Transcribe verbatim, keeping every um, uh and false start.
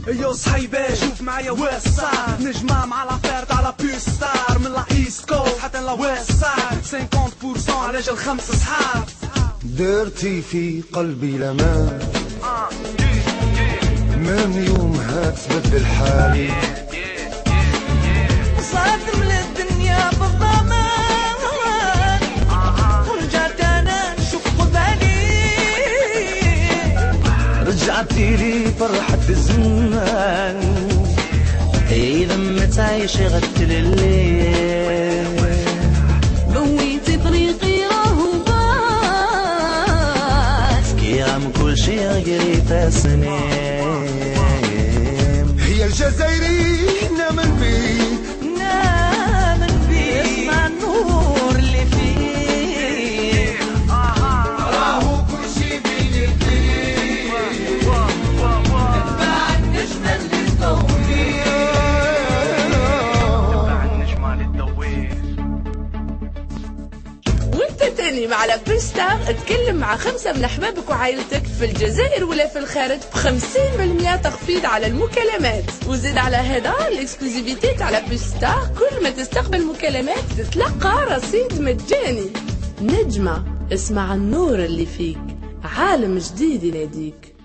يو صحيبي شوف معايا واش صار، نجمة مع لافير تاع لا بيس ستار، من لا ايست كوست حتى لا ويست سايد، خمسين بالمية على جال خمس صحاب. درتي في قلبي لما من يومها تبدل حالي، صادم للدنيا بالضمان، ورجعت انا نشوف قبالي، رجعتي لي فرحة الزمان، إذا ما تعيشي غتل الليل، ضويتي طريقي راهو بان، كي عم كل شي غيري تسنيم، هي الجزائري نامن بيه نامن بيه، اسمع النور اللي فيه، راهو كل شي بين الدين، تبع النجمة اللي تضوي، تبع النجمة اللي تضوي. وانت تاني مع لا بيس ستار اتكلم مع خمسة من احبابك وعائلتك في الجزائر ولا في الخارج بخمسين بالمية تخفيض على المكالمات، وزيد على هذا الاكسكلوزيفيتي تاع لا بيس ستار، كل ما تستقبل مكالمات تتلقى رصيد مجاني. نجمة، اسمع النور اللي فيك، عالم جديد يناديك.